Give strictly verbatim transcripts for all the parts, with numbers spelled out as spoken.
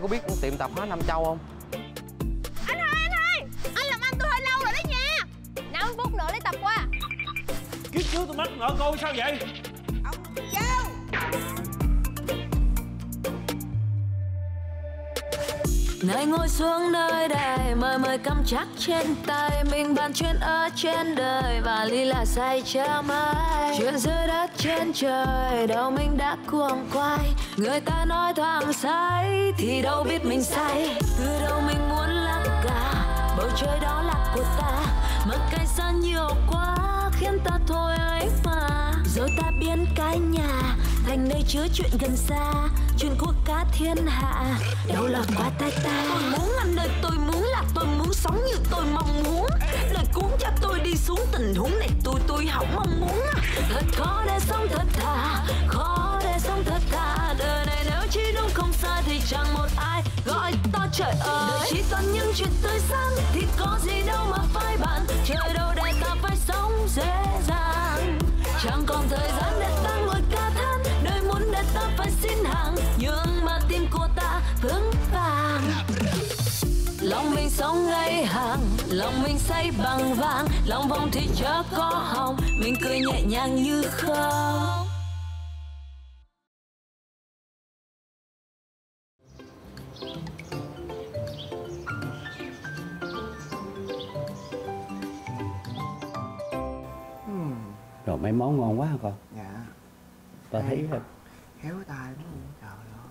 có biết tiệm tạp hóa Nam Châu không? Anh hai, anh hai, anh làm anh tôi hơi lâu rồi đó nha. năm phút nữa lấy tập qua. Kiếp trước tôi mắc nợ cô sao vậy? Ông Châu. Ngài ngồi xuống nơi đây, mời mời cầm chắc trên tay. Mình bàn chuyện ở trên đời và ly là say cho mãi. Chuyện dưới đất trên trời, đâu mình đã cuồng quay. Người ta nói thoáng say, thì đâu biết mình say. Từ đâu mình muốn lắng cả, bầu trời đó là của ta. Mà cái xa nhiều quá, khiến ta thôi ấy mà. Rồi ta biến cái nhà thành nơi chứa chuyện gần xa. Chuyện của cả thiên hạ đâu là qua tay ta. Tôi muốn ăn đời tôi muốn là tôi muốn sống như tôi mong muốn. Đời cuốn cho tôi đi xuống tình huống này tôi tôi không mong muốn. Thật khó để sống thật thà, khó để sống thật thà. Đời này nếu chỉ đúng không sai thì chẳng một ai gọi to trời ơi. Đời chỉ toàn những chuyện tươi sáng thì có gì đâu mà phai bạn. Trời đâu để ta phải sống dễ dàng. Chẳng còn thời gian để ta ngồi ca than. Đời muốn để ta phải xin hàng, nhưng mà tim của ta vững vàng. Lòng mình sống ngay hàng, lòng mình say bằng vàng. Lòng vòng thì chớ có hồng, mình cười nhẹ nhàng như không. Rồi mấy món ngon quá hả con? Dạ. Tao thấy là khéo tay lắm luôn, trời ơi.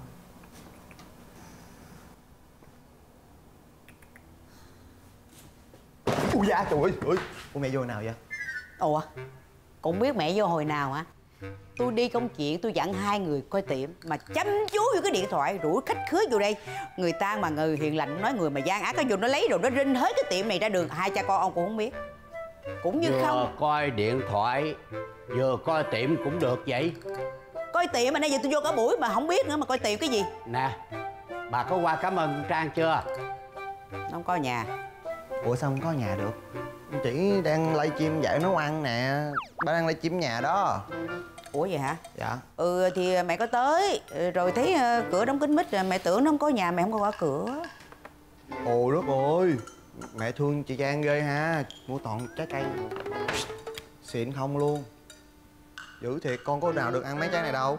Ui da, trời ơi, ơi. Ủa mẹ vô hồi nào vậy? Ủa, cũng biết mẹ vô hồi nào hả? Tôi đi công chuyện, tôi dặn hai người coi tiệm mà chăm chú vô cái điện thoại rủ khách khứa vô đây. Người ta mà người hiền lành nói người mà gian ác, cái vô nó lấy rồi nó rinh hết cái tiệm này ra đường. Hai cha con ông cũng không biết. Cũng như vừa không coi điện thoại vừa coi tiệm cũng được vậy. coi tiệm mà nãy giờ tôi vô cả buổi mà không biết nữa mà coi tiệm cái gì. Nè, bà có qua cảm ơn Trang chưa? Không có nhà. Ủa sao không có nhà được? Chỉ đang livestream dạy nấu ăn nè. Ba đang livestream nhà đó. Ủa vậy hả? Dạ. Ừ thì mẹ có tới rồi thấy cửa đóng kín mít, mẹ tưởng nó không có nhà, mẹ không có gõ cửa. Ồ đất ơi, mẹ thương chị Trang ghê ha. Mua toàn trái cây xịn không luôn. Dữ thiệt, con có nào được ăn mấy trái này đâu.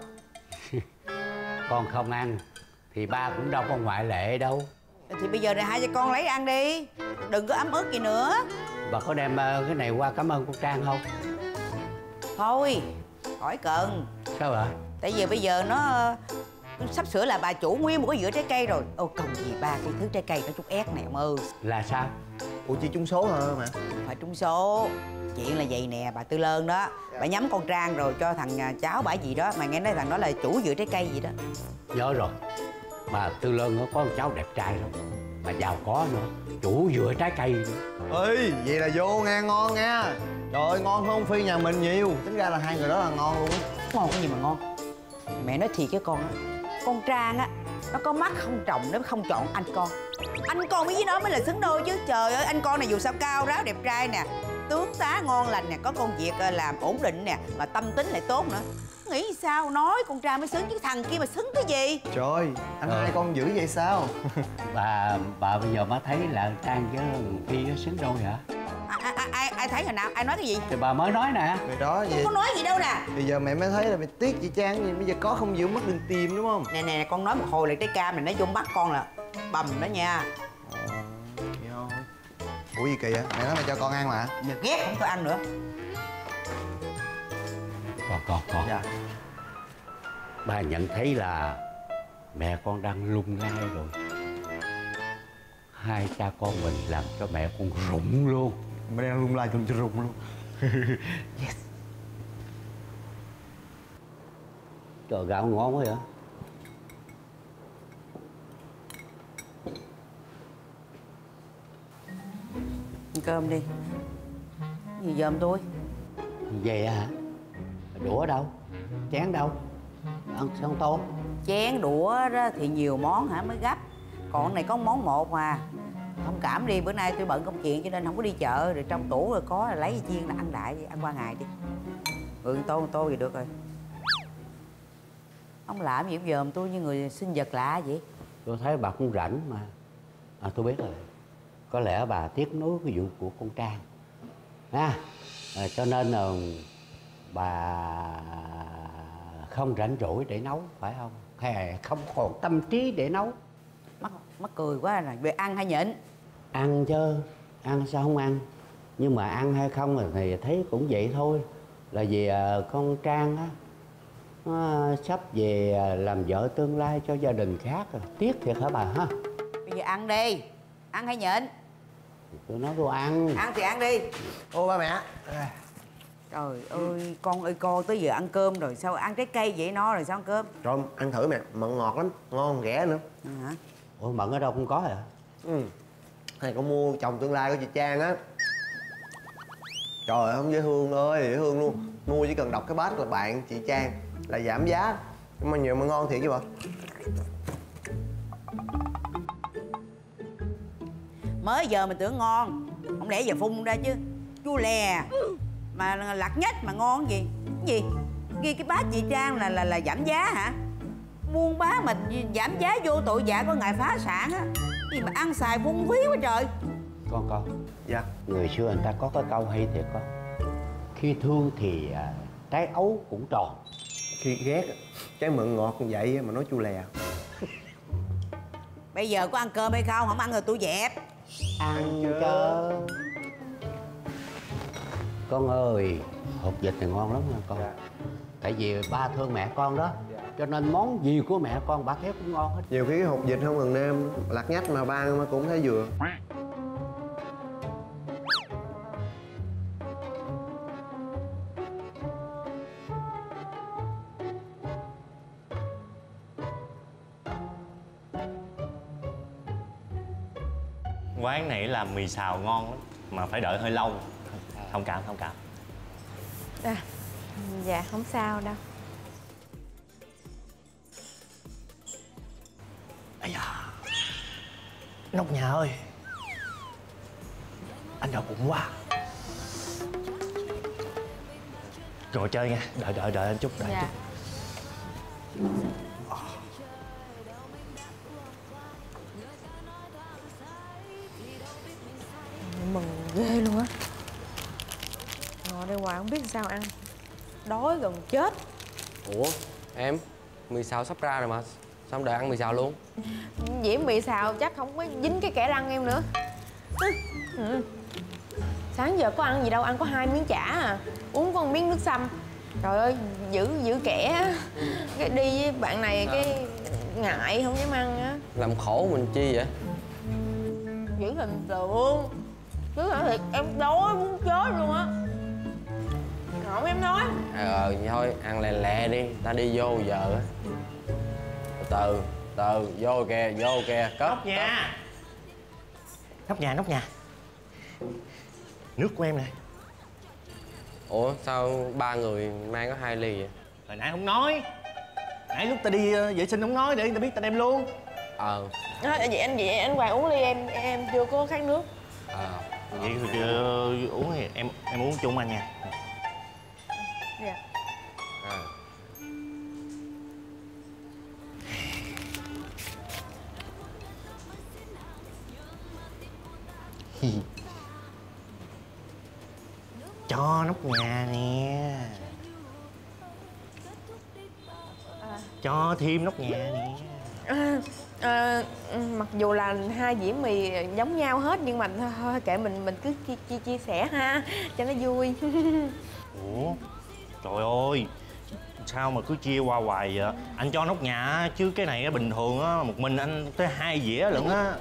Con không ăn thì ba cũng đâu có ngoại lệ đâu. Thì bây giờ này hai cha con lấy ăn đi, đừng có ấm ức gì nữa. Bà có đem cái này qua cảm ơn cô Trang không? Thôi, khỏi cần. Sao vậy? Tại vì bây giờ nó, nó sắp sửa là bà chủ nguyên một cái dĩa trái cây rồi. Ô cần gì ba cái thứ trái cây nó chút ép này ông ơi. Là sao? Ủa chị trúng số hả mẹ? Phải trúng số. Chuyện là vậy nè, bà Tư Lơn đó, dạ. Bà nhắm con Trang rồi cho thằng cháu bà gì đó. Mà nghe nói thằng đó là chủ dựa trái cây gì đó. Nhớ rồi, bà Tư Lơn nó có một cháu đẹp trai lắm, mà giàu có nữa, chủ dựa trái cây nữa. Ê, vậy là vô nghe, ngon nha. Trời ơi, ngon hơn Phi nhà mình nhiều. Tính ra là hai người đó là ngon luôn. Ngon cái gì mà ngon. Mẹ nói thiệt với con á, con Trang á, nó có mắt không trọng nó không chọn anh con. Anh con với nó mới là xứng đôi chứ. Trời ơi, anh con này dù sao cao ráo đẹp trai nè, tướng tá ngon lành nè, có công việc làm ổn định nè, mà tâm tính lại tốt nữa. Nghĩ sao nói con Trang mới xứng chứ thằng kia mà xứng cái gì. Trời ơi, anh ờ. hai con dữ vậy sao? Bà bà bây giờ mới thấy là Trang với Phi nó xứng đôi hả? À, à, ai ai thấy hồi nào? Ai nói cái gì? Thì bà mới nói nè. Rồi đó vậy. Con nói gì đâu nè. Bây giờ mẹ mới thấy là mẹ tiếc chị Trang gì, bây giờ có không giữ mất đừng tìm đúng không? Nè nè con nói một hồi là trái cam này nó vô mắt con là bầm đó nha. Ờ, vậy thôi. Ủa gì kỳ vậy? Mẹ nói mẹ cho con ăn mà. Giờ ghét không cho ăn nữa. Con con con. Dạ. Ba nhận thấy là mẹ con đang lung lay rồi. Hai cha con mình làm cho mẹ con rụng luôn. Mẹ đang lung lay con cho rụng luôn. Yes. Trời, gạo ngon quá vậy. Ăn cơm đi. Gì dòm tôi? Về hả? Đũa đâu? Chén đâu? Ăn xong tô. Chén đũa đó thì nhiều món hả mới gấp. Còn này có món một mà. Thông cảm đi, bữa nay tôi bận công chuyện cho nên không có đi chợ. Rồi trong tủ rồi có là lấy chiên là ăn đại đi, ăn qua ngày đi. Ừ, tô một tô thì được rồi. Ông làm gì dòm tôi như người sinh vật lạ vậy? Tôi thấy bà cũng rảnh mà. À, tôi biết rồi. Có lẽ bà tiếc nuối cái vụ của con Trang ha. À, cho nên là bà không rảnh rỗi để nấu, phải không? Hay không còn tâm trí để nấu? Mắc mắc cười quá là về ăn hay nhịn? Ăn chứ, ăn sao không ăn. Nhưng mà ăn hay không thì thấy cũng vậy thôi. Là vì con Trang á, nó sắp về làm vợ tương lai cho gia đình khác rồi. Tiếc thiệt hả bà ha? Bây giờ ăn đi. Ăn hay nhịn? Tôi nói tôi ăn. Ăn thì ăn đi. Ô ba mẹ. Trời ơi, con ơi con, tới giờ ăn cơm rồi. Sao ăn trái cây vậy nó rồi sao ăn cơm? Rồi ăn thử mẹ, mận ngọt lắm, ngon ghẻ nữa. Ừ, hả? Ủa mận ở đâu không có hả? Ừ. Này con mua chồng tương lai của chị Trang á. Trời ơi, không dễ thương ơi, dễ thương luôn. Mua chỉ cần đọc cái bát là bạn chị Trang là giảm giá. Nhưng mà nhiều mà ngon thiệt chứ bà. Mới giờ mình tưởng ngon, không lẽ giờ phun ra chứ. Chua lè mà lạc nhách mà ngon gì? Cái gì? Ghi cái bát chị Trang là là là giảm giá hả? Buôn bán mà giảm giá vô tội vạ có ngày phá sản á. Gì mà ăn xài phung phí quá trời. Con con. Dạ. Người xưa người ta có cái câu hay thiệt con. Khi thương thì à, trái ấu cũng tròn. Khi ghét trái mận ngọt như vậy mà nói chua lè. Bây giờ có ăn cơm hay không? Không ăn rồi tôi dẹp. Ăn chứ. Con ơi, hột vịt thì ngon lắm nha con. Dạ. Tại vì ba thương mẹ con đó. Cho nên món gì của mẹ con ba thấy cũng ngon hết. Nhiều khi cái hột vịt không cần nêm, lạc nhách mà ba mà cũng thấy vừa. Quán này làm mì xào ngon lắm mà phải đợi hơi lâu. Thông cảm, thông cảm. À, dạ không sao đâu. Ây da, nóc nhà ơi, anh đau bụng quá. Rồi chơi nha, đợi đợi đợi anh chút, đợi Dạ. chút. Mừng ghê luôn á. Ngồi đây hoài không biết sao ăn. Đói gần chết. Ủa em, mì xào sắp ra rồi mà sao không đợi ăn mì xào luôn? Diễm mì xào chắc không có dính cái kẽ răng em nữa. Ừ. Sáng giờ có ăn gì đâu, ăn có hai miếng chả à. Uống có một miếng nước sâm. Trời ơi, giữ giữ kẻ. Cái đi với bạn này cái ngại không dám ăn á. Làm khổ mình chi vậy? Giữ hình tượng. Chứ hả thiệt em đói muốn chết luôn á. Không em nói. Ờ thôi ăn lẹ lẹ đi, ta đi vô giờ á. Từ từ vô kìa, vô kìa, cất. Nóc nhà, nóc nhà, nóc nhà. Nước của em nè. Ủa sao ba người mang có hai ly vậy? Hồi nãy không nói. Nãy lúc ta đi uh, vệ sinh không nói để người ta biết ta đem luôn. Ờ. À, vậy anh vậy anh Hoàng uống ly em em chưa có khát nước. Ờ. Vậy thì uh, uống thì em em uống chung anh nha. Dạ. À. Cho nóc nhà nè. À. Cho thêm nóc nhà nè. À, à, mặc dù là hai dĩa mì giống nhau hết nhưng mà thôi kệ mình mình cứ chia, chia, chia sẻ ha cho nó vui. Ủa trời ơi, sao mà cứ chia qua hoài vậy? Anh cho nóc nhà chứ cái này bình thường á, một mình anh tới hai dĩa lận á.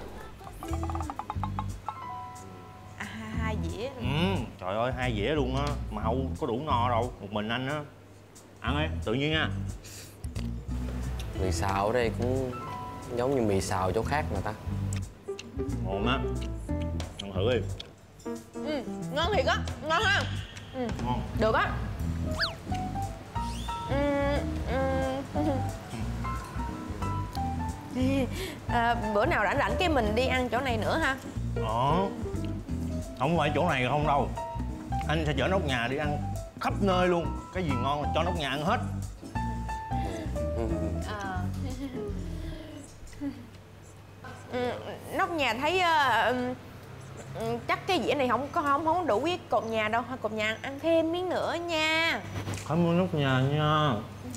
À, hai dĩa. Ừ, trời ơi hai dĩa luôn á, mà không có đủ no đâu, một mình anh á. Ăn đi, tự nhiên nha. Mì xào ở đây cũng giống như mì xào chỗ khác mà ta. Ngon á, ăn thử đi. Ừ, ngon thiệt á, ngon ha. Ừ. Ngon. Được á. Ừ, ừ. À, bữa nào rảnh rảnh cái mình đi ăn chỗ này nữa ha. Ờ, không phải chỗ này không đâu. Anh sẽ chở nóc nhà đi ăn khắp nơi luôn. Cái gì ngon là cho nóc nhà ăn hết. À. ừ, nóc nhà thấy uh, um, chắc cái dĩa này không có không không đủ với cột nhà đâu. Thôi cột nhà ăn thêm miếng nữa nha. Cảm ơn nóc nhà nha.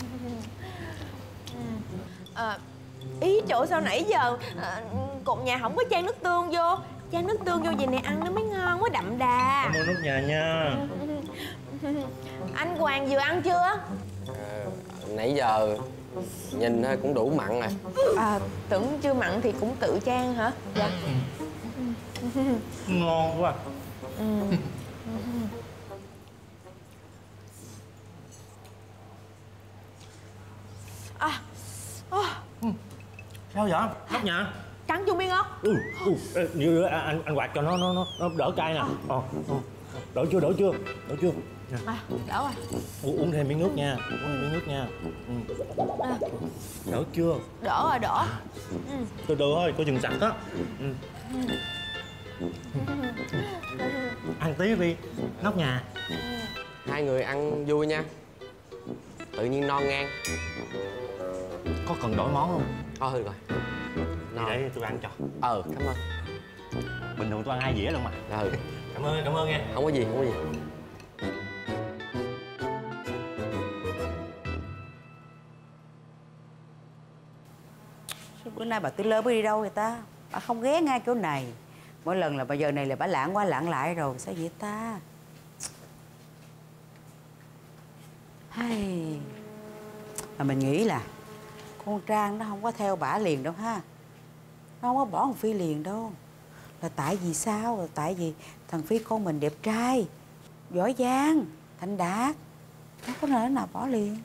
À, ý chỗ sao nãy giờ à, cột nhà không có chan nước tương vô. Chan nước tương vô vậy này ăn nó mới ngon, mới đậm đà. Cảm ơn nóc nhà nha. Anh Hoàng vừa ăn chưa? À, nãy giờ nhìn thôi cũng đủ mặn rồi. À, tưởng chưa mặn thì cũng tự chan hả? Dạ. Ngon quá. Ừ. À, à. Sao vậy? Nóc nhà. Cắn chung miếng ớt. Ừ, ừ. Ê, như anh anh quạt cho nó nó nó, nó đỡ cay nè. Ờ, ờ. Đỡ chưa, đỡ chưa, đỡ chưa. Nè. À, đỡ rồi. U, uống thêm miếng nước nha, uống thêm miếng nước nha. Ừ. À. Đỡ chưa? Đỡ rồi, đỡ. Ừ. Từ từ thôi, coi chừng sặc á. Ừ. Ăn tí đi, nóc nhà. Hai người ăn vui nha. Tự nhiên non ngang. Có cần đổi món không? Thôi rồi. Đi để tôi ăn cho. Ờ, cảm ơn. Bình thường tôi ăn hai dĩa luôn mà. Ừ. Cảm ơn, cảm ơn nha. Không có gì, không có gì. Bữa nay bà Tư Lơ mới đi đâu vậy ta? Bà không ghé ngay chỗ này. Mỗi lần là bà giờ này là bà lạng qua lạng lại rồi. Sao vậy ta? Hay... Mà mình nghĩ là con Trang nó không có theo bả liền đâu ha. Nó không có bỏ thằng Phi liền đâu. Là tại vì sao? Là tại vì thằng Phi con mình đẹp trai, giỏi giang, thành đạt. Nó có nơi nào bỏ liền.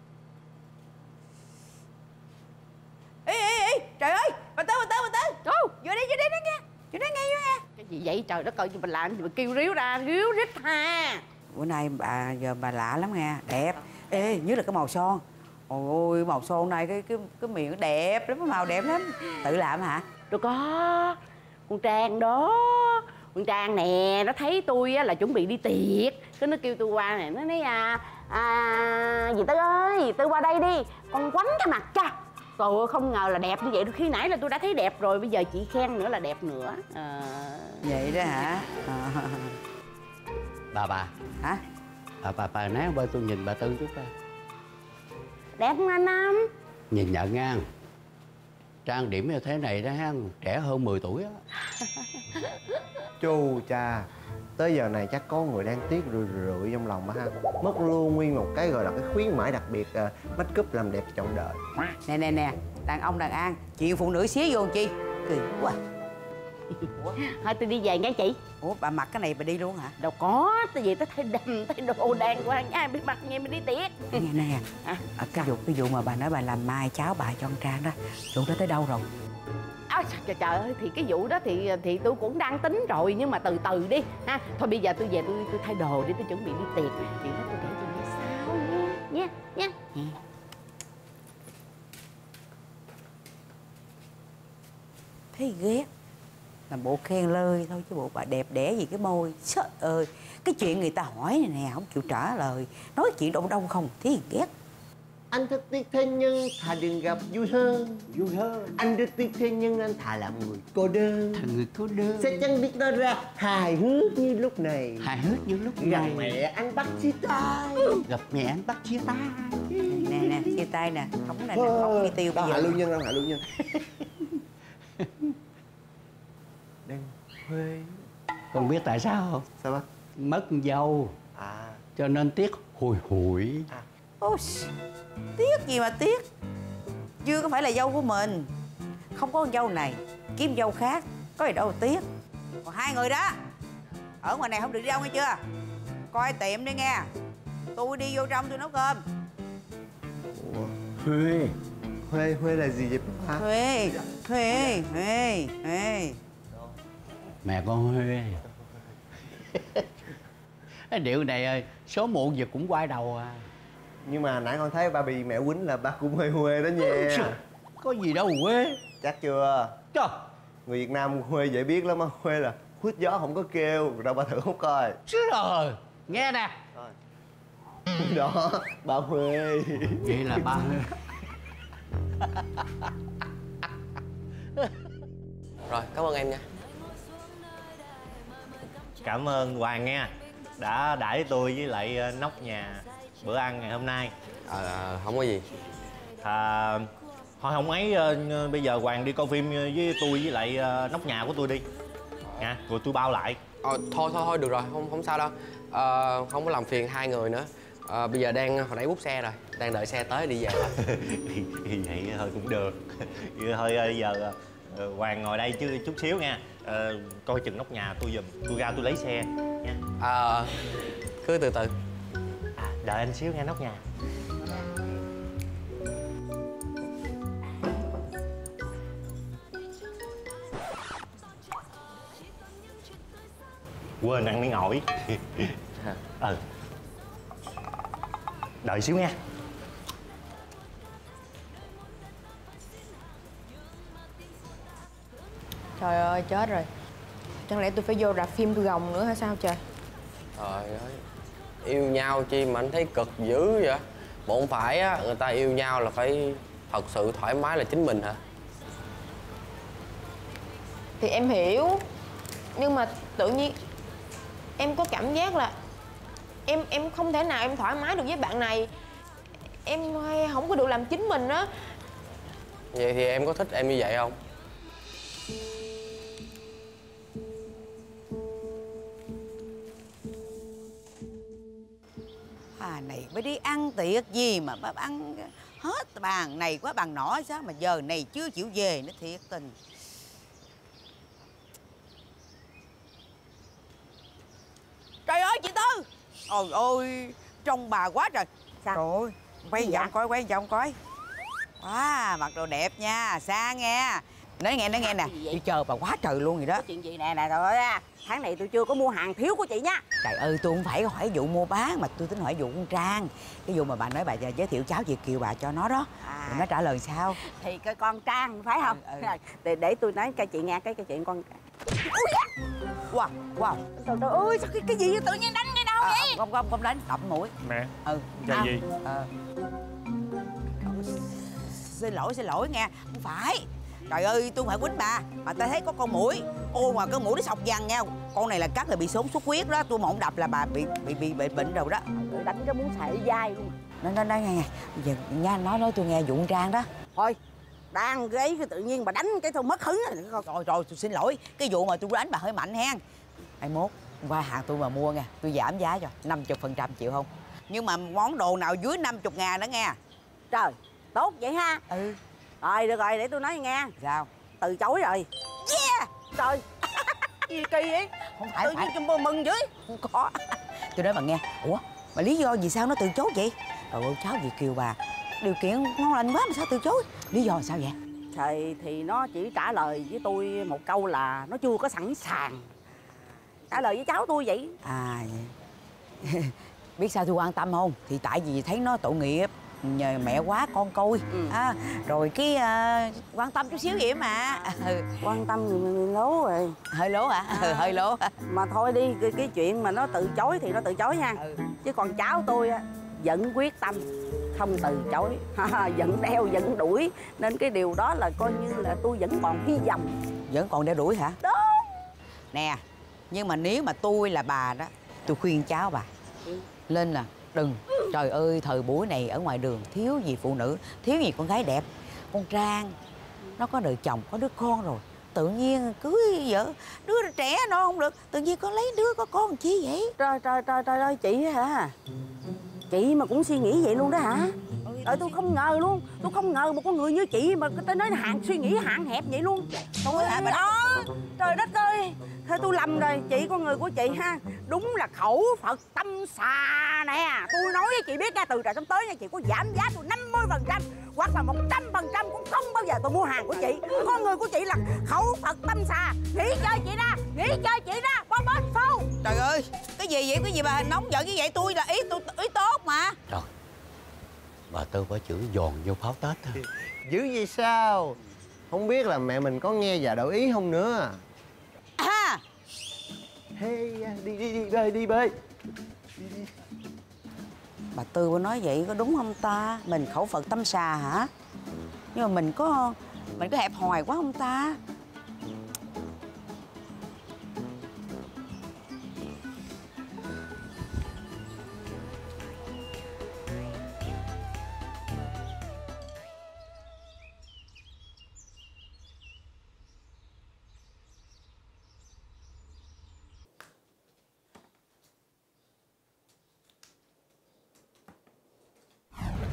Ê, ê, ê, trời ơi, bà Tư, bà Tư, bà Tư. Ô, vô đây, vô đây đó nghe. Vô đây nghe, vô nghe. Cái gì vậy trời đất ơi, mình làm gì mà kêu ríu ra, ríu rít ha. Bữa nay bà giờ bà lạ lắm nghe, đẹp. Ê, nhất là cái màu son. Ôi ôi, màu son này cái cái cái miệng nó đẹp lắm, cái màu đẹp lắm. Tự làm hả? Đâu có, con Trang đó. Con Trang nè, nó thấy tôi á là chuẩn bị đi tiệc. Cái nó kêu tôi qua nè, nó nói à, à dì Tư ơi, dì Tư qua đây đi, con quánh cái mặt cho. Trời ơi, không ngờ là đẹp như vậy. Khi nãy là tôi đã thấy đẹp rồi, bây giờ chị khen nữa là đẹp nữa. À... Vậy đó hả? À. Bà bà. Hả? À, bà bà nán bên tôi nhìn bà Tư chút coi. Đẹp không anh Năm? Nhìn nhận nha. Trang điểm như thế này đó ha, trẻ hơn mười tuổi á. Chu cha, tới giờ này chắc có người đang tiếc rười rượi trong lòng mà ha. Mất luôn nguyên một cái gọi là cái khuyến mãi đặc biệt uh, make up làm đẹp trọn đời. Nè nè nè, đàn ông đàn an, chuyện phụ nữ xía vô làm chi? Kỳ quá. Ủa? Thôi tôi đi về nghe chị. Ủa bà mặc cái này bà đi luôn hả? Đâu có, tôi về tới thấy đầm, thấy đồ đàng hoàng, ai biết mặc nghe mình đi tiệc. Nè nè, à, cái vụ cái vụ mà bà nói bà làm mai cháu bà cho con Trang đó, vụ đó tới đâu rồi? À, trời, trời ơi, thì cái vụ đó thì thì tôi cũng đang tính rồi, nhưng mà từ từ đi ha. Thôi bây giờ tôi về tôi tôi thay đồ để tôi chuẩn bị đi tiệc. Chuyện đó tôi kể cho nghe sau nha, nha, nha. Thấy ghét. Làm bộ khen lơi thôi chứ bộ bà đẹp đẽ gì cái môi. Trời ơi, cái chuyện người ta hỏi này nè không chịu trả lời, nói chuyện đâu đâu không, thấy ghét. Anh rất tiếc thế nhưng thà đừng gặp vui hơn. Vui hơn. Anh rất tiếc thế nhưng anh thà làm người cô đơn. Thằng người cô đơn sẽ chẳng biết nói ra hài hước như lúc này. hài hước như lúc Gặp này. mẹ anh bắt chia tay. Gặp mẹ anh bắt chia tay. Nè nè, chia tay nè, không này nè, không đi tiêu bây Đang giờ. hạ lưu nhân, đang hạ lưu nhân. Đang Huê. Con biết tại sao không? Sao bác? Mất dâu À. cho nên tiếc hùi hụi. À. Ôi, tiếc gì mà tiếc. Chưa có phải là dâu của mình. Không có con dâu này, kiếm dâu khác, có gì đâu mà tiếc. Còn hai người đó, ở ngoài này không được đi đâu nghe chưa? Coi tiệm đi nghe. Tôi đi vô trong tôi nấu cơm. Ủa? Huê. Huê, Huê là gì vậy bác? Huê, Huê, Huê, Huê. Mẹ con Huê. Cái điệu này ơi, số muộn giờ cũng quay đầu à. Nhưng mà nãy con thấy ba bị mẹ quýnh là ba cũng Huê Huê đó nha. Có gì đâu Huê. Chắc chưa? Trời. Người Việt Nam Huê dễ biết lắm á. Huê là hút gió không có kêu. Đâu ba thử hút coi. Chứ rồi. Nghe nè. Rồi. Đó, ba Huê. Vậy là ba Huê. Rồi, cảm ơn em nha. Cảm ơn Hoàng nha, đã đãi tôi với lại nóc nhà bữa ăn ngày hôm nay. À, không có gì. À, thôi không ấy, bây giờ Hoàng đi coi phim với tôi với lại nóc nhà của tôi đi nha, rồi tôi bao lại. Ờ, thôi thôi thôi được rồi, không không sao đâu. Ờ, không có làm phiền hai người nữa. Ờ, bây giờ đang hồi nãy bút xe rồi, đang đợi xe tới đi về thôi. Vậy thôi cũng được. Thôi bây giờ Hoàng ngồi đây chứ chút xíu nha. Ờ, coi chừng nóc nhà tôi giùm, tôi ra tôi lấy xe nha. Ờ, cứ từ từ. À, đợi anh xíu nghe nóc nhà. Quên ăn miếng ổi. Ừ, đợi xíu nha. Trời ơi chết rồi. Chẳng lẽ tôi phải vô rạp phim tôi gồng nữa hay sao trời? Trời ơi, yêu nhau chi mà anh thấy cực dữ vậy? Bộ không phải á, người ta yêu nhau là phải thật sự thoải mái là chính mình hả? Thì em hiểu. Nhưng mà tự nhiên em có cảm giác là Em em không thể nào em thoải mái được với bạn này. Em không có được làm chính mình á. Vậy thì em có thích em như vậy không? À này mới đi ăn tiệc gì mà bác ăn hết bàn này quá bàn nọ sao mà giờ này chưa chịu về nữa thiệt tình. Trời ơi chị Tư. Ôi ôi trông bà quá trời. Sao? Trời ơi quay vòng coi quay vòng coi. Wow mặc đồ đẹp nha, sang nghe. Nói nghe nói nghe nè, tôi chờ bà quá trời luôn rồi đó. Có chuyện gì nè nè rồi á, tháng này tôi chưa có mua hàng thiếu của chị nha. Trời ơi tôi không phải hỏi vụ mua bán mà tôi tính hỏi vụ con Trang. Cái vụ mà bà nói bà giới thiệu cháu Việt Kiều bà cho nó đó. À. Nó trả lời sao? Thì cái con Trang phải không? Ừ, ừ. Để, để tôi nói cho chị nghe cái cái chuyện con. Wow wow. Trời ơi sao cái, cái gì tự nhiên đánh cái đâu à, vậy? Không không không đánh, đập mũi. Mẹ. Ừ. Chơi à. gì? Ờ. Xin lỗi xin lỗi nghe, không phải. Trời ơi tôi không phải quýnh bà mà ta thấy có con muỗi. Ô mà con muỗi nó sọc vằn nha. Con này là cắt là bị sốt xuất huyết đó, tôi mà không đập là bà bị bị bị bị bệnh rồi đó. Trời, đánh cái muốn xài dai luôn. Nói nói nói nghe, bây giờ nha nói nói tôi nghe vụ con Trang đó. Thôi đang gáy cái tự nhiên bà đánh cái tôi mất hứng rồi. Rồi rồi tôi xin lỗi, cái vụ mà tôi đánh bà hơi mạnh hen. Hai mốt qua hàng tôi mà mua nha, tôi giảm giá cho năm mươi phần trăm chịu không? Nhưng mà món đồ nào dưới năm mươi ngàn đó nghe. Trời tốt vậy ha. Ừ. Rồi được rồi để tôi nói nghe. Sao? Từ chối rồi. Yeah. Trời gì kỳ vậy? Không phải tự nhiên chung mừng chứ. Không có. Tôi nói bà nghe, ủa mà lý do vì sao nó từ chối vậy? Trời ơi cháu Việt Kiều bà điều kiện ngon lành quá mà sao từ chối? Lý do sao vậy? Thì, thì nó chỉ trả lời với tôi một câu là nó chưa có sẵn sàng. Trả lời với cháu tôi vậy. À vậy. Biết sao tôi quan tâm không? Thì tại vì thấy nó tội nghiệp, nhờ mẹ quá con coi. Ừ. À, rồi cái uh, quan tâm chút xíu vậy mà. Ừ. Quan tâm người, người lố rồi. Hơi lố hả? À. Ừ, hơi lố. Mà thôi đi, cái, cái chuyện mà nó từ chối thì nó từ chối nha. Ừ. Chứ còn cháu tôi á vẫn quyết tâm không từ chối. Vẫn đeo vẫn đuổi. Nên cái điều đó là coi như là tôi vẫn còn hy vọng. Vẫn còn đeo đuổi hả? Đúng. Nè, nhưng mà nếu mà tôi là bà đó, tôi khuyên cháu bà ừ. lên là đừng. Trời ơi thời buổi này ở ngoài đường thiếu gì phụ nữ, thiếu gì con gái đẹp. Con Trang nó có đời chồng, có đứa con rồi, tự nhiên cưới vợ đứa trẻ nó không được, tự nhiên con lấy đứa có con chi vậy? Trời trời trời trời ơi chị hả? Chị mà cũng suy nghĩ vậy luôn đó hả? Trời tôi không ngờ luôn, tôi không ngờ một con người như chị mà tôi nói hạn suy nghĩ hạn hẹp vậy luôn. Tôi hả bà đó? Trời đất ơi, thôi tôi lầm rồi, chị con người của chị ha, đúng là khẩu Phật tâm xà nè. Tôi nói với chị biết nha, từ trời sắp tới nha chị có giảm giá tôi năm mươi phần trăm hoặc là một trăm phần trăm cũng không bao giờ tôi mua hàng của chị. Con người của chị là khẩu Phật tâm xà. Nghỉ chơi chị ra, nghỉ chơi chị ra, qua bên phâu. Trời ơi, cái gì vậy, cái gì bà nóng giận như vậy? Tôi là ý tôi ý tốt mà. Trời, bà Tư có chữ giòn vô pháo Tết thôi. Dữ vậy sao? Không biết là mẹ mình có nghe và đổi ý không nữa. À hey, đi đi đi bơi đi bơi đi, đi. Bà Tư có nói vậy có đúng không ta? Mình khẩu Phật tâm xà hả? Nhưng mà mình có mình có hẹp hòi quá không ta?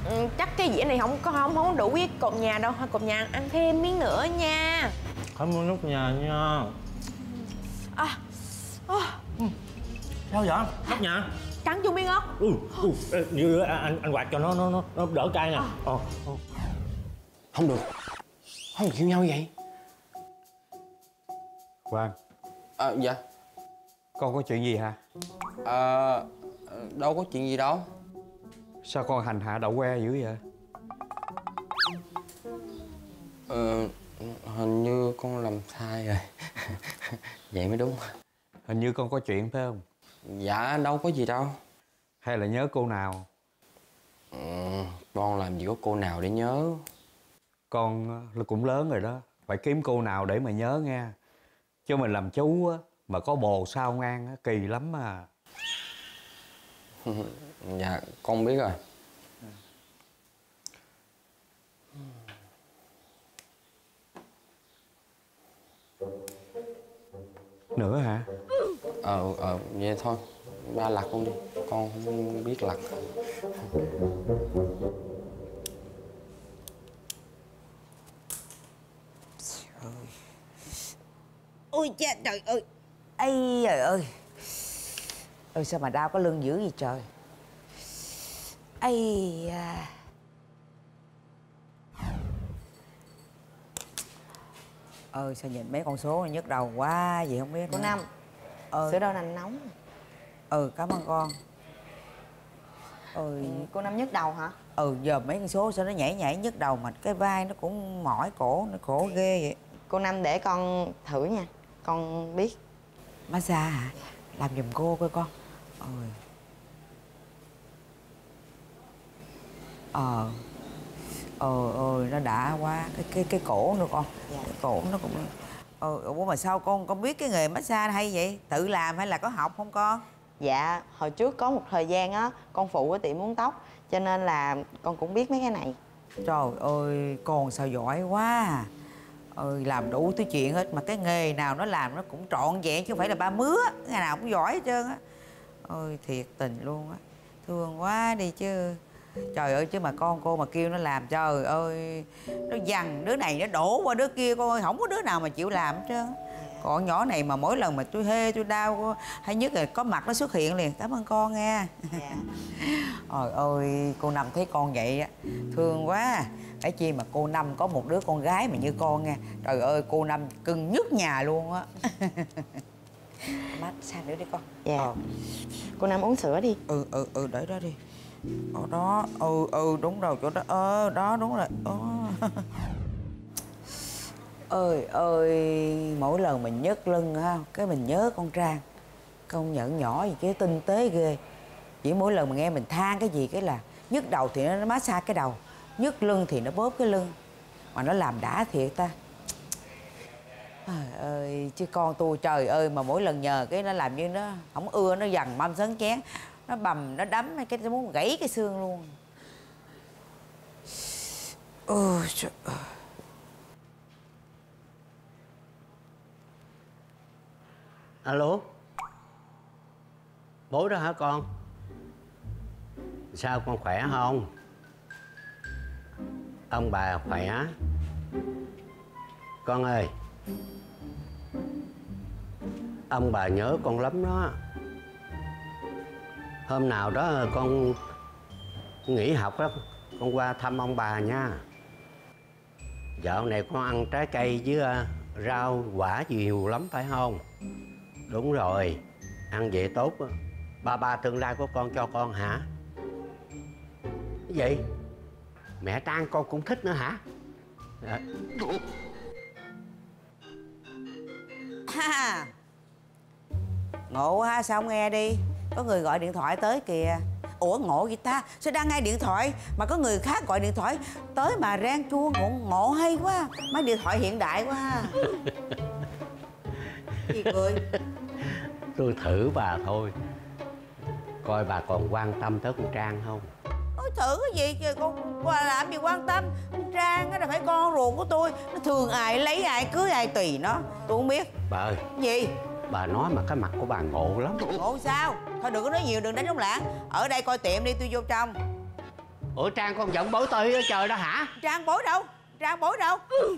ừ, chắc cái dĩa này không có không không đủ với cột nhà đâu. Thôi cột nhà ăn thêm miếng nữa nha. Cảm ơn nóc nhà nha. À, à. Sao vậy? Nóc nhà cắn chung miếng ớt. Ừ, ừ. Ê, như anh anh quạt cho nó nó nó, nó đỡ cay nè. Ờ. Ờ. Không được, không được yêu nhau vậy. Quang. À, dạ. Con có chuyện gì hả? À, đâu có chuyện gì đâu. Sao con hành hạ đậu que dữ vậy? Ờ, hình như con làm sai rồi. Vậy mới đúng. Hình như con có chuyện phải không? Dạ đâu có gì đâu. Hay là nhớ cô nào? Ừ, con làm gì có cô nào để nhớ. Con cũng lớn rồi đó, phải kiếm cô nào để mà nhớ nghe. Chứ mình làm chú á, mà có bồ sao ngang á, kỳ lắm à. Dạ con biết rồi. Nữa hả? Ờ ờ vậy thôi, ba lặt con đi, con không biết lặt. Ôi cha trời ơi. Ây trời ơi. Ôi sao mà đau có lưng dữ vậy trời. Ây à. Ơi sao nhìn mấy con số nhức đầu quá vậy không biết. Cô Năm, ờ. sữa đậu nành nóng. Ừ cảm ơn con. Ừ, cô Năm nhức đầu hả? Ừ giờ mấy con số sao nó nhảy nhảy nhức đầu mà cái vai nó cũng mỏi cổ, nó khổ ghê vậy. Cô Năm để con thử nha, con biết. Massage hả? Làm giùm cô coi con. Ôi. Ờ. Ờ ơi nó đã quá. Cái cái cái cổ nữa con. Dạ. Cái cổ nó cũng. Ờ ủa mà sao con con biết cái nghề massage hay vậy? Tự làm hay là có học không con? Dạ, hồi trước có một thời gian á, con phụ ở tiệm uốn tóc, cho nên là con cũng biết mấy cái này. Trời ơi, con sao giỏi quá à. Ơi làm đủ thứ chuyện hết, mà cái nghề nào nó làm nó cũng trọn vẹn chứ không phải là ba mứa, ngày nào cũng giỏi hết trơn á. Ôi thiệt tình luôn á, thương quá đi chứ. Trời ơi chứ mà con cô mà kêu nó làm, trời ơi nó dằn đứa này nó đổ qua đứa kia, con ơi không có đứa nào mà chịu làm hết trơn. Còn nhỏ này mà mỗi lần mà tôi hê tôi đau hay nhất là có mặt nó xuất hiện liền. Cảm ơn con nha. Dạ. Trời ơi cô Năm thấy con vậy á thương quá. Phải chi mà cô Năm có một đứa con gái mà như con nha. Trời ơi cô Năm cưng nhất nhà luôn á. Mát xa nữa đi con. Dạ. Ờ. Cô Năm uống sữa đi. Ừ ừ ừ để đó đi. Ở đó. Ừ ừ đúng rồi chỗ đó. Ờ đó đúng rồi. Ờ. Ơi ơi mỗi lần mình nhấc lưng ha, cái mình nhớ con Trang. Công nhận nhỏ gì cái tinh tế ghê. Chỉ mỗi lần mà nghe mình than cái gì cái là nhức đầu thì nó massage cái đầu, nhức lưng thì nó bóp cái lưng. Mà nó làm đã thiệt ta. Trời ơi chứ con tôi trời ơi mà mỗi lần nhờ cái nó làm như nó không ưa, nó dằn mâm sấn chén, nó bầm nó đấm cái nó muốn gãy cái xương luôn. Ôi trời ơi. Alo. Bố đó hả con? Sao con khỏe không? Ông bà khỏe? Con ơi, ông bà nhớ con lắm đó. Hôm nào đó con nghỉ học đó, con qua thăm ông bà nha. Dạo này con ăn trái cây với rau quả nhiều lắm phải không? Đúng rồi, ăn vậy tốt. Ba ba tương lai của con cho con hả? Cái gì? Mẹ Trang con cũng thích nữa hả? À. Ha. Ngộ ha, sao không nghe đi? Có người gọi điện thoại tới kìa. Ủa ngộ vậy ta? Sao đang nghe điện thoại mà có người khác gọi điện thoại tới mà rang chua, ngộ, ngộ hay quá. Máy điện thoại hiện đại quá ha. Gì cười? Tôi thử bà thôi. Coi bà còn quan tâm tới con Trang không? Ôi thử cái gì kìa, con qua làm gì quan tâm. Con Trang á là phải con ruột của tôi. Nó thương ai, lấy ai, cưới ai tùy nó. Tôi không biết. Bà ơi. Gì? Bà nói mà cái mặt của bà ngộ lắm. Ngộ sao? Thôi đừng có nói nhiều, đừng đánh trống lãng. Ở đây coi tiệm đi, tôi vô trong. Ủa Trang con giận bối tôi ở trời đó hả? Trang bối đâu? Trang bối đâu?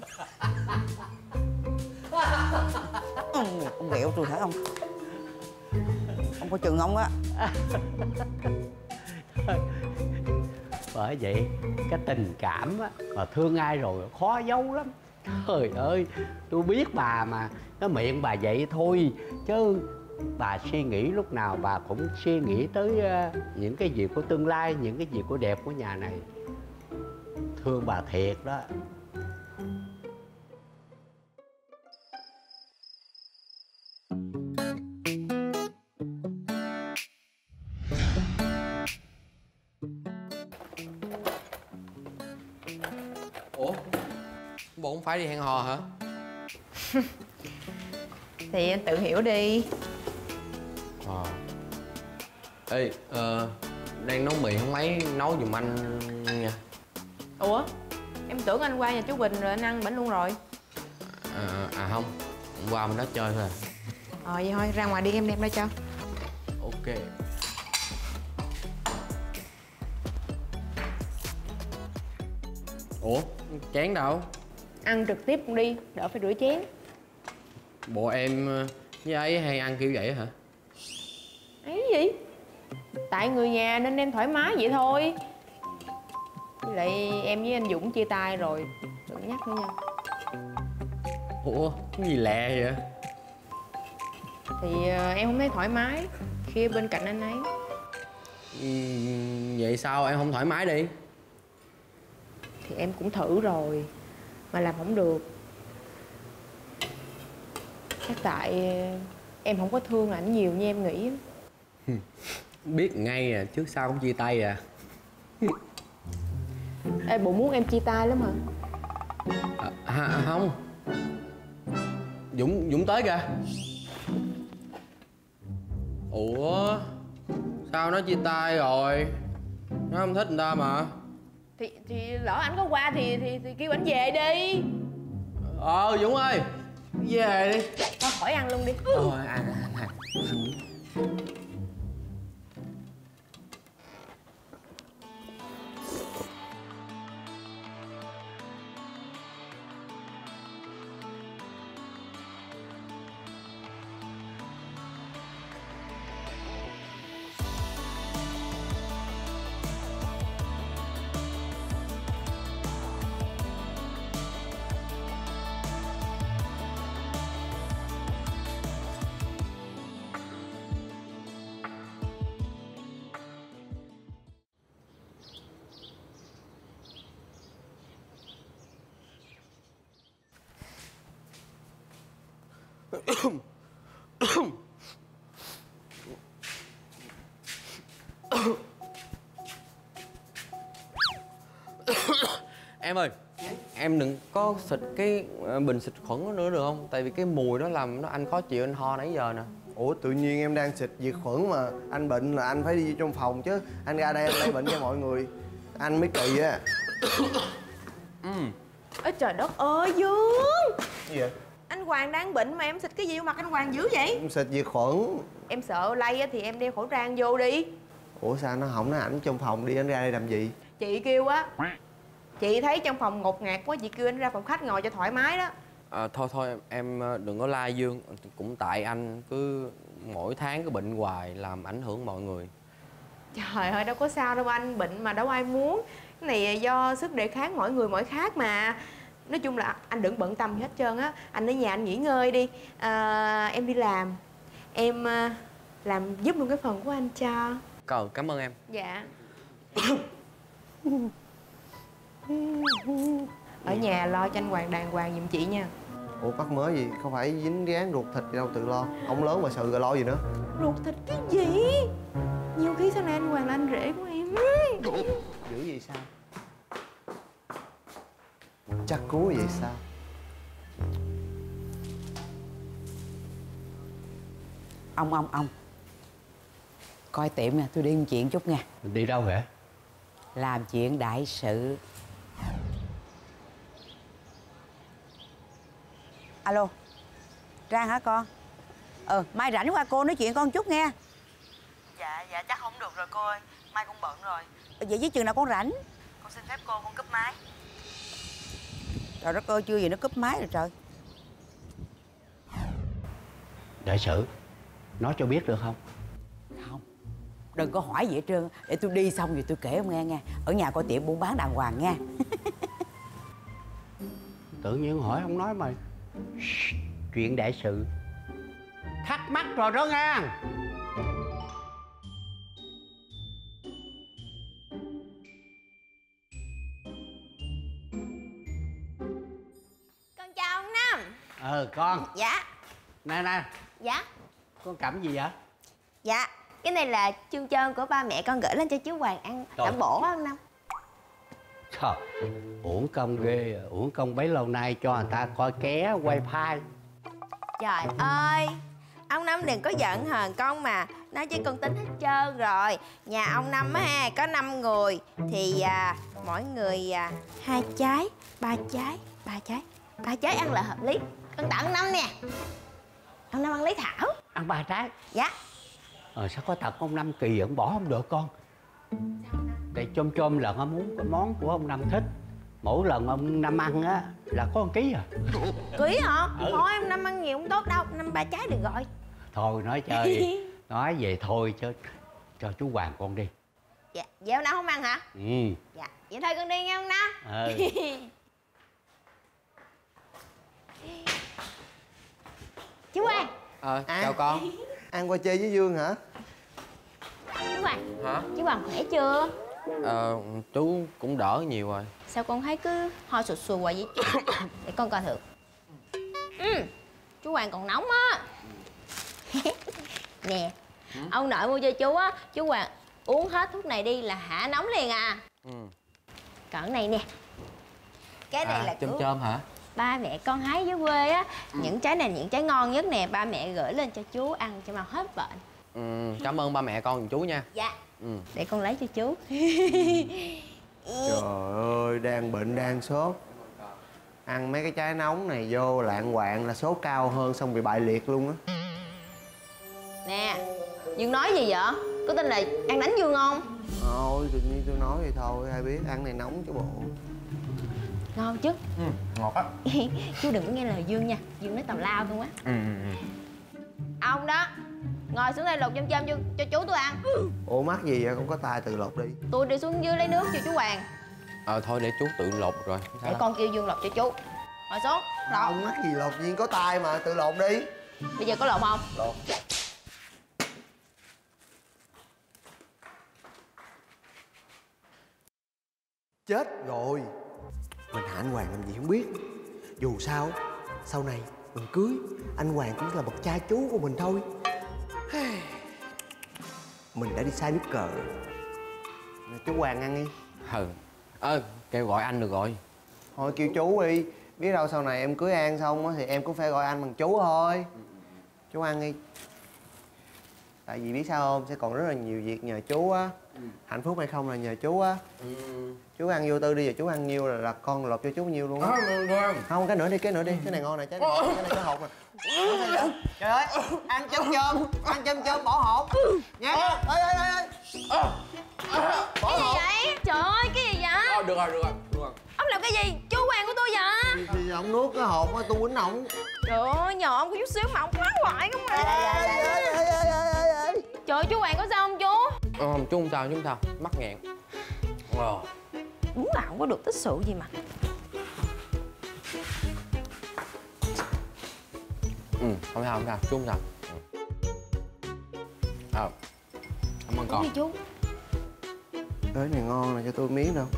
Ông ông ghẹo tôi hả ông? Ông có chừng ông á. Bởi vậy cái tình cảm á, mà thương ai rồi khó giấu lắm. Trời ơi, tôi biết bà mà, cái miệng bà vậy thôi chứ bà suy nghĩ lúc nào bà cũng suy nghĩ tới uh, những cái gì của tương lai, những cái gì của đẹp của nhà này. Thương bà thiệt đó. Ủa? Bộ không phải đi hẹn hò hả? Thì anh tự hiểu đi. Ờ. Ê, ờ, đang nấu mì không mấy nấu giùm anh nha. Ủa? Em tưởng anh qua nhà chú Bình rồi anh ăn bển luôn rồi. À, à không, hôm qua mình đã chơi thôi à. Ờ vậy thôi, ra ngoài đi em đem ra cho. Ok. Ủa, chén đâu? Ăn trực tiếp đi, đỡ phải rửa chén. Bộ em với ấy hay ăn kiểu vậy hả? Ấy gì? Tại người nhà nên em thoải mái vậy thôi. Với lại em với anh Dũng chia tay rồi, đừng nhắc nữa nha. Ủa, cái gì lẹ vậy? Thì uh, em không thấy thoải mái khi bên cạnh anh ấy. Ừ, vậy sao em không thoải mái đi? Thì em cũng thử rồi mà làm không được. Chắc tại em không có thương ảnh nhiều như em nghĩ. Biết ngay à, trước sau cũng chia tay à. Ê, bộ muốn em chia tay lắm hả? À, à, không. Dũng, Dũng tới kìa. Ủa, sao nó chia tay rồi? Nó không thích người ta mà. Thì, thì lỡ ảnh có qua thì, thì, thì kêu ảnh về đi. Ờ, Dũng ơi, về đi. Thôi khỏi ăn luôn đi. Thôi, ăn, ăn, ăn. Em ơi, em đừng có xịt cái bình xịt khuẩn đó nữa được không? Tại vì cái mùi đó làm nó anh khó chịu, anh ho nãy giờ nè. Ủa tự nhiên em đang xịt diệt khuẩn mà. Anh bệnh là anh phải đi trong phòng chứ. Anh ra đây anh lây bệnh cho mọi người. Anh mới kỳ á. Ừ. Ê trời đất ơi Dương. Gì vậy? Anh Hoàng đang bệnh mà em xịt cái gì vô mặt anh Hoàng dữ vậy? Em xịt diệt khuẩn. Em sợ lây á thì em đeo khẩu trang vô đi. Ủa sao nó không nói ảnh trong phòng đi, anh ra đây làm gì? Chị kêu á. Chị thấy trong phòng ngột ngạt quá, chị kêu anh ra phòng khách ngồi cho thoải mái đó. À, thôi thôi em, em đừng có la Dương. Cũng tại anh cứ mỗi tháng cứ bệnh hoài làm ảnh hưởng mọi người. Trời ơi đâu có sao đâu anh, bệnh mà đâu ai muốn. Cái này do sức đề kháng mỗi người mỗi khác mà. Nói chung là anh đừng bận tâm gì hết trơn á. Anh ở nhà anh nghỉ ngơi đi. À, em đi làm. Em uh, làm giúp luôn cái phần của anh cho. Cầu cảm ơn em. Dạ. Ở nhà lo cho anh Hoàng đàng hoàng giùm chị nha. Ủa mắc mớ gì, không phải dính dáng ruột thịt gì đâu, tự lo. Ông lớn mà sự rồi lo gì nữa. Ruột thịt cái gì? Nhiều khi sau này anh Hoàng là anh rể của em. Dữ vậy sao? Chắc cú vậy sao? Ông, ông, ông coi tiệm nè, tôi đi một chuyện chút nha. Đi đâu vậy? Làm chuyện đại sự. Alo, Trang hả con? Ừ, mai rảnh qua cô nói chuyện con chút nghe. Dạ, dạ chắc không được rồi cô ơi. Mai con bận rồi. Vậy với chừng nào con rảnh? Con xin phép cô con cúp máy. Trời đất ơi, chưa gì nó cúp máy rồi trời. Đại sử, nói cho biết được không? Không, đừng có hỏi gì hết trơn. Để tôi đi xong rồi tôi kể ông nghe nha. Ở nhà coi tiệm buôn bán đàng hoàng nha. Tự nhiên hỏi không nói mà. Chuyện đại sự thắc mắc rồi đó nghe. Con chào ông Năm. Ờ con. Dạ. Nè nè. Dạ. Con cầm gì vậy? Dạ, cái này là chương trơn của ba mẹ con gửi lên cho chú Hoàng ăn. Trời. Đảm bổ á ông Năm. Trời, uổng công ghê. Uổng công bấy lâu nay cho người ta coi ké wifi. Trời ơi, ông Năm đừng có giận hờn con mà. Nói chứ con tính hết trơn rồi. Nhà ông Năm á ha, có năm người. Thì à, mỗi người à, hai trái, ba trái, ba trái. Ba trái ăn là hợp lý. Con tặng ông Năm nè. Ông Năm ăn lấy thảo. Ăn ba trái. Dạ. Ờ sao có tật ông Năm kỳ vẫn bỏ không được con. Tại chôm chôm lần ông muốn cái món của ông Năm thích. Mỗi lần ông Năm ăn á là có một ký à. Ký hả? Ừ. Thôi ông Năm ăn nhiều không tốt đâu. Năm ba trái được rồi. Thôi nói chơi. Nói về thôi chứ. Cho chú Hoàng con đi. Dạ, vậy ông Năm không ăn hả? Ừ. Dạ, vậy thôi con đi nghe ông Năm. Ừ. Chú Hoàng. Ờ, À. chào con. Ăn qua chơi với Dương hả? Chú Hoàng. Hả? Chú Hoàng khỏe chưa? Ờ, chú cũng đỡ nhiều rồi. Sao con thấy cứ ho sụt sùi hoài vậy chú? Để con coi thử. Ừ, chú Hoàng còn nóng á. Nè, ông nội mua cho chú á, chú Hoàng uống hết thuốc này đi là hạ nóng liền à. Ừ. Còn này nè. Cái này À, là chôm của chôm hả? ba mẹ con hái dưới quê á. Những trái này là những trái ngon nhất nè. Ba mẹ gửi lên cho chú ăn cho mau hết bệnh. Ừ, cảm ơn ba mẹ con cùng chú nha. Dạ. Ừ. Để con lấy cho chú. Trời ơi, đang bệnh đang sốt. Ăn mấy cái trái nóng này vô lạng quạng là sốt cao hơn xong bị bại liệt luôn á. Nè, Dương nói gì vậy? Có tin là ăn đánh Dương không? Thôi, tự nhiên tôi nói vậy thôi, ai biết ăn này nóng chứ bộ. Ngon chứ. Ừ, ngọt á. Chú đừng có nghe lời Dương nha. Dương nói tào lao không á. Ừ, ừ, ừ. Ông đó, ngồi xuống đây lột chôm chôm cho, cho chú tôi ăn. Ủa mắc gì vậy, không có tay tự lột đi. Tôi đi xuống dưới lấy nước cho chú Hoàng. Ờ, thôi để chú tự lột rồi. Sao Để đó? con kêu Dương lột cho chú. Ngồi xuống, lột. Không mắc gì lột, Nhiên có tay mà, tự lột đi. Bây giờ có lột không? Lột. Chết rồi. Mình hạ anh Hoàng làm gì không biết. Dù sao, sau này mình cưới, anh Hoàng cũng là bậc cha chú của mình thôi. Mình đã đi sai nước cờ. Chú Hoàng ăn đi. Ừ. Ơ, kêu gọi anh được rồi. Thôi kêu chú đi. Biết đâu sau này em cưới An xong thì em cũng phải gọi anh bằng chú thôi. Chú ăn đi. Tại vì biết sao không, sẽ còn rất là nhiều việc nhờ chú á. Ừ. Hạnh phúc hay không là nhờ chú á. Ừ. Chú ăn vô tư đi, giờ chú ăn nhiêu là, là con lột cho chú nhiêu luôn á. À, không, cái nữa đi, cái nữa đi. Cái này ngon này, trái này, cái này có hột nè. Trời ơi, ăn chôm chôm, ăn chôm chôm bỏ hột. Nha. Ê, ê, ê, ê. Cái gì vậy? Trời ơi, cái gì vậy? Ờ, được rồi, được rồi, được rồi. Ông làm cái gì? Chú Hoàng của tôi vậy? Thì, thì ông nuốt cái hột á, tôi quýnh ổng. Trời ơi, nhờ ông có chút xíu mà ông phá hoại không à. Trời ơi, chú Hoàng có sao không chú? Ờ, chú không sao, chú không sao. Mắc nghẹn. Ờ. Đúng là không có được tích sự gì mà. Ừ, không sao, không sao, chú không sao. Ờ. Cảm ơn con. Đi chú. Cái này ngon này, cho tôi miếng đâu.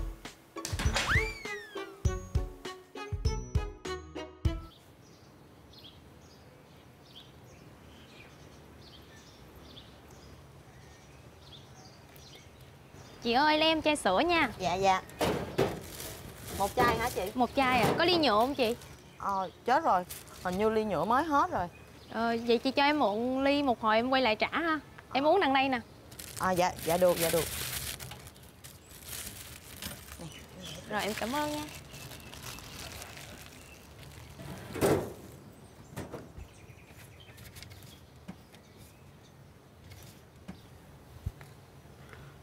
Chị ơi, lấy em chai sữa nha. Dạ dạ. Một chai hả chị? Một chai à? Có ly nhựa không chị? Ờ, chết rồi. Hình như ly nhựa mới hết rồi. Ờ, vậy chị cho em mượn ly một hồi em quay lại trả ha. Em uống đằng đây nè. À dạ, dạ được, dạ được. Rồi em cảm ơn nha.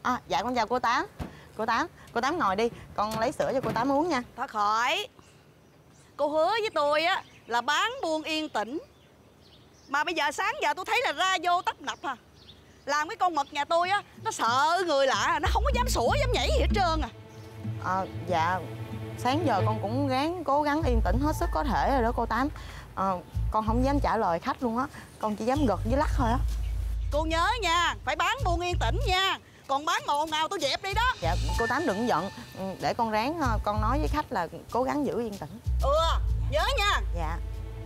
À, dạ con chào cô Tám. Cô Tám, cô Tám ngồi đi, con lấy sữa cho cô Tám uống nha. Thôi khỏi. Cô hứa với tôi á là bán buôn yên tĩnh. Mà bây giờ sáng giờ tôi thấy là ra vô tấp nập à. Làm cái con mực nhà tôi á, nó sợ người lạ, nó không có dám sủa, dám nhảy gì hết trơn à. À, dạ, sáng giờ con cũng gắng cố gắng yên tĩnh hết sức có thể rồi đó cô Tám. À, con không dám trả lời khách luôn á, con chỉ dám gật với lắc thôi á. Cô nhớ nha, phải bán buôn yên tĩnh nha. Còn bán ồn ào tôi dẹp đi đó. Dạ, cô Tám đừng giận. Để con ráng con nói với khách là cố gắng giữ yên tĩnh. Ừ, nhớ nha. Dạ.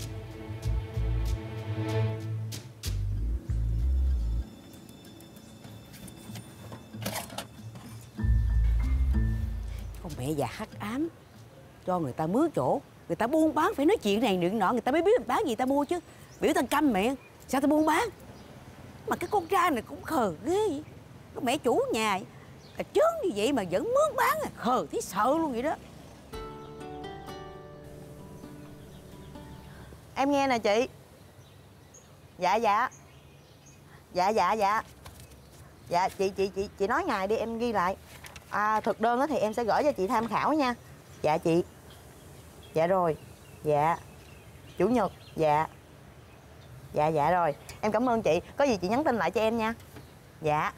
Con mẹ già hắc ám, cho người ta mướn chỗ, người ta buôn bán phải nói chuyện này chuyện nọ, người ta mới biết bán gì ta mua chứ. Biểu tao câm miệng, sao tao buôn bán? Mà cái con trai này cũng khờ ghê vậy. Cái mẹ chủ nhà là chớn như vậy mà vẫn mướn bán à, khờ thấy sợ luôn vậy đó. Em nghe nè chị. Dạ dạ. Dạ dạ dạ. Dạ chị chị chị chị nói ngày đi em ghi lại. À, thực đơn thì em sẽ gửi cho chị tham khảo nha. Dạ chị. Dạ rồi. Dạ. Chủ nhật. Dạ. Dạ dạ rồi. Em cảm ơn chị. Có gì chị nhắn tin lại cho em nha. Dạ.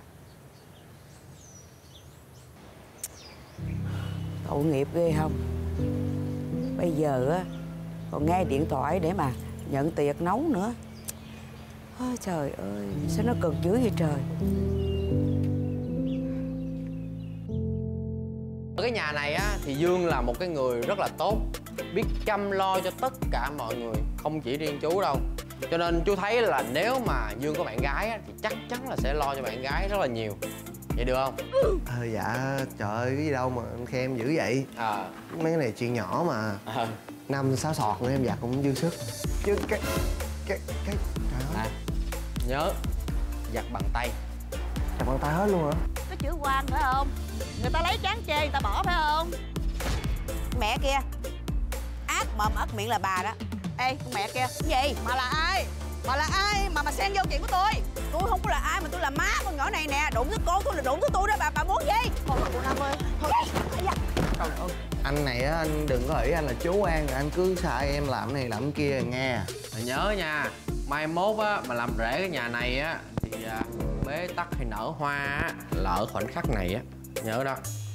Tội nghiệp ghê không? Bây giờ á còn nghe điện thoại để mà nhận tiệc nấu nữa. Ôi trời ơi, sao nó cực dữ vậy trời. Ở cái nhà này á thì Dương là một cái người rất là tốt, biết chăm lo cho tất cả mọi người, không chỉ riêng chú đâu. Cho nên chú thấy là nếu mà Dương có bạn gái á, thì chắc chắn là sẽ lo cho bạn gái rất là nhiều. Vậy được không? Ờ dạ, trời ơi cái gì đâu mà anh khen em dữ vậy. À. Mấy cái này chuyện nhỏ mà. À. Năm sáu sọt nữa em giặt cũng dư sức. Chứ cái cái cái trời ơi. À, nhớ giặt bằng tay. Giặt bằng tay hết luôn hả? Có chữ quan phải không? Người ta lấy chán chê người ta bỏ phải không? Mẹ kia, ác mồm ác miệng là bà đó. Ê con mẹ kia. Cái gì? Mà là ai? Mà là ai mà mà xen vô chuyện của tôi? Tôi không có là ai mà tôi là má con nhỏ này nè. Đụng tới cô tôi là đụng tới tôi đó bà. Bà muốn gì? Thôi cô Năm ơi. Thôi. Trời ơi. Anh này á, anh đừng có nghĩ anh là chú An, anh cứ sai em làm cái này làm cái kia nghe. Mà nhớ nha, mai mốt á mà làm rễ cái nhà này á thì à, bế tắc hay nở hoa á là ở khoảnh khắc này á, nhớ đó.